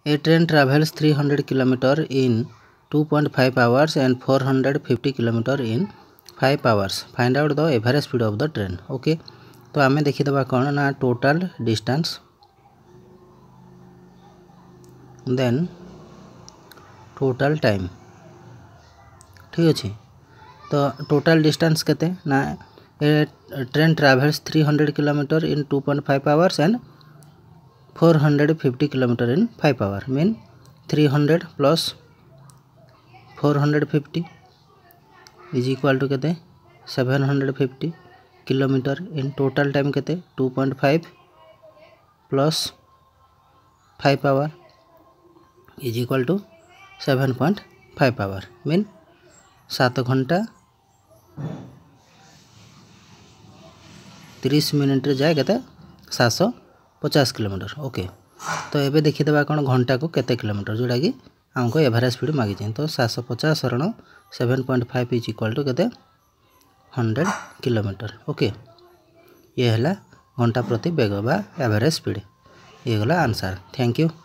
A train travels 300 kilometre in 2.5 hours and 450 kilometre in 5 hours. Find out the average speed of the train. Okay, तो आम देखीदे कौन ना total distance then total time. ठीक अच्छे, तो टोटाल डिस्टेंस केते ना a train travels 300 kilometre in 2.5 hours and 450 kilometre in 5 hour. Mean 300 plus 450 is equal to केते 750 किलोमीटर इन टोटाल टाइम केते 2.5 plus 5 hour is equal to 7.5 hour. Mean 7 घंटा 30 minute जाए के 750 किलोमीटर। ओके, तो ये देखीदे कौन घंटा को केते किलोमीटर जोटा कि आमको एवरेज स्पीड मागी। तो 750 रण 7.5 इज इक्वल टू केते 100 किलोमीटर। ओके, ये है घंटा प्रति बेग बा एवरेज स्पीड। ये गला आंसर। Thank you.